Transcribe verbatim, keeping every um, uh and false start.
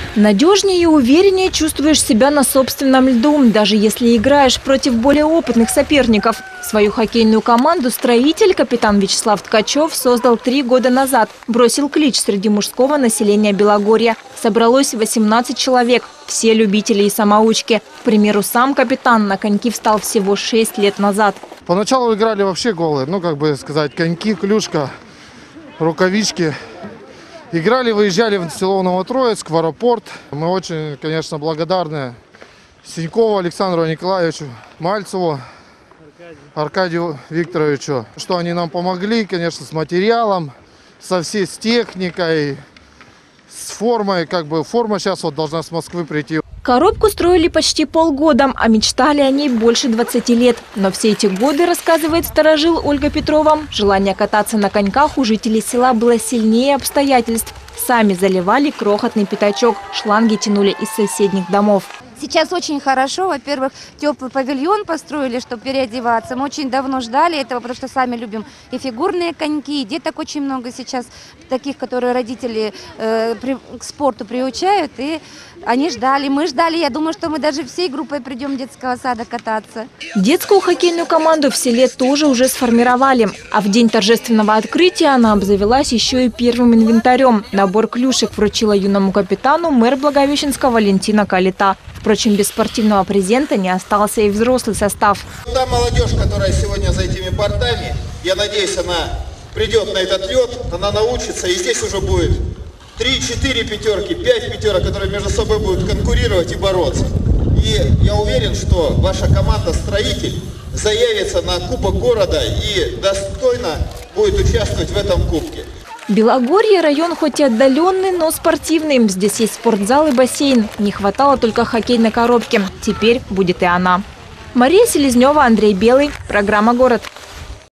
Надежнее и увереннее чувствуешь себя на собственном льду, даже если играешь против более опытных соперников. Свою хоккейную команду «Строитель» капитан Вячеслав Ткачев создал три года назад. Бросил клич среди мужского населения Белогорья. Собралось восемнадцать человек, все любители и самоучки. К примеру, сам капитан на коньки встал всего шесть лет назад. Поначалу играли вообще голые, ну как бы сказать, коньки, клюшка, рукавички. Играли, выезжали в село Новотроицк, в аэропорт. Мы очень, конечно, благодарны Синькову Александру Николаевичу, Мальцеву Аркадию Викторовичу, что они нам помогли, конечно, с материалом, со всей с техникой, с формой. Как бы форма сейчас вот должна с Москвы прийти. Коробку строили почти полгода, а мечтали о ней больше двадцати лет. Но все эти годы, рассказывает старожил Ольга Петрова, желание кататься на коньках у жителей села было сильнее обстоятельств. Сами заливали крохотный пятачок, шланги тянули из соседних домов. Сейчас очень хорошо. Во-первых, теплый павильон построили, чтобы переодеваться. Мы очень давно ждали этого, потому что сами любим и фигурные коньки, и деток очень много сейчас, таких, которые родители э, при, к спорту приучают. И они ждали, мы ждали. Я думаю, что мы даже всей группой придем детского сада кататься. Детскую хоккейную команду в селе тоже уже сформировали. А в день торжественного открытия она обзавелась еще и первым инвентарем. Набор клюшек вручила юному капитану мэр Благовещенска Валентина Калита. Впрочем, без спортивного презента не остался и взрослый состав. Та молодежь, которая сегодня за этими бортами, я надеюсь, она придет на этот лед, она научится, и здесь уже будет три-четыре пятерки, пять пятерок, которые между собой будут конкурировать и бороться. И я уверен, что ваша команда «Строитель» заявится на Кубок города и достойно будет участвовать в этом кубке. Белогорье – район хоть и отдаленный, но спортивный. Здесь есть спортзал и бассейн. Не хватало только хоккейной коробки. Теперь будет и она. Мария Селезнева, Андрей Белый. Программа «Город».